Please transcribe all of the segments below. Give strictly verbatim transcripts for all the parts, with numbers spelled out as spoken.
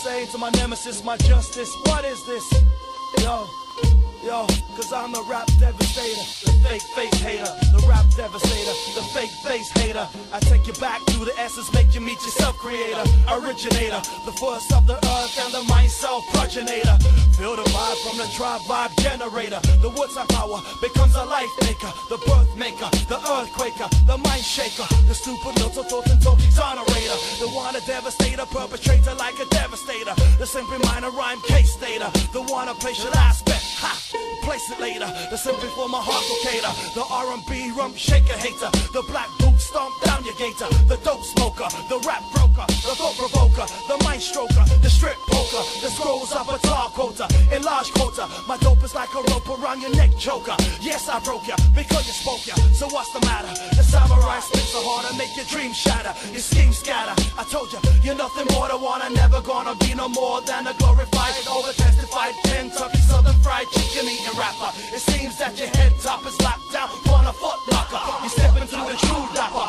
saying to my nemesis, my justice, what is this? Yo, yo, cause I'm a rap devastator, the fake face hater, the rap devastator, the fake face hater. I take you back to the essence, make you meet yourself, creator, originator, the first of the earth and the mind self progenitor. Feel the vibe from the tribe vibe generator. The words of power becomes a life maker, the birth maker, the earthquaker, the mind shaker, the stupid little thought and talk exonerator, the one a devastator, perpetrator like a devastator, the simply minor rhyme case stater, the one a place your last bet, ha, place it later, the simply for my heart locator, the R and B rump shaker hater, the black boot stomp down your gator, the dope smoker, the rap broker, the thought provoker, the mind stroker, the strip poker, the scrolls of a tar quota, in large quota, my dope is like a rope around your neck choker. Yes, I broke ya, because you spoke ya, so what's the matter? The samurai spits so hard to make your dreams shatter, your schemes scatter. I told you, you're nothing more than one, I'm never gonna be no more than a glorified, over testified Kentucky Southern fried chicken eating rapper. It seems that your head top is locked down on a foot locker. You step into the true dapper.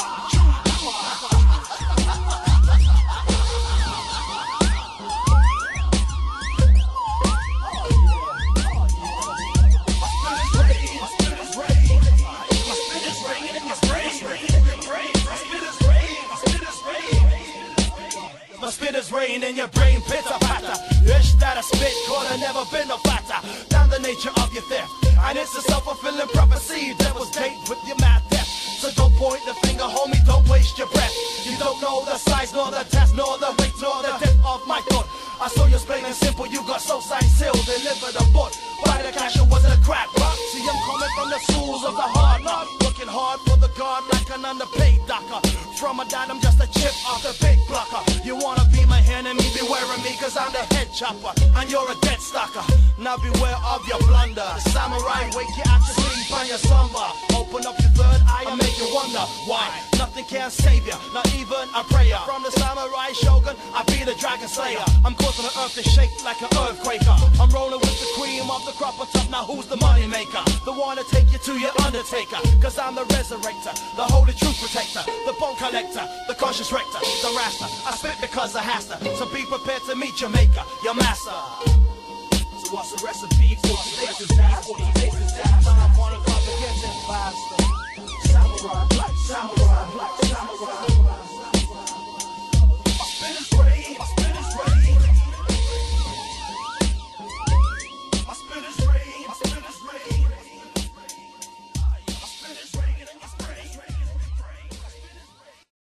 My spit is rain in your brain, pitter patter. Ish that I spit, could have never been no fatter. Down the nature of your theft, and it's a self-fulfilling prophecy that was date with your mad death. So don't point the finger, homie, don't waste your breath. You don't know the size, nor the test, nor the weight, nor the depth of my thought. I saw you plain and simple, you got so signed, sealed, delivered a book. Why the cash or was it a crack rock? See, I'm coming from the schools of the hard knock, working hard for the guard like an underpaid docker. From a dad, I'm just a chip off the big blocker. You wanna be my enemy, beware of me, cause I'm the head chopper, and you're a dead stalker. Now beware of your blunder. The samurai wake you out your sleep and your slumber. Open up your third eye and make you wonder why nothing can save you, not even a prayer. From the samurai shogun, I be the dragon slayer. I'm causing the earth to shake like an earthquaker. I'm rolling with the cream of the crop on top. Now who's the money maker? The one to take you to your undertaker, cause I'm the resurrector, the holy truth protector, the bone collector, the conscious rector, the rasta. I spit because I has to, so be prepared to meet your maker, your master. So what's the recipe for today's disaster?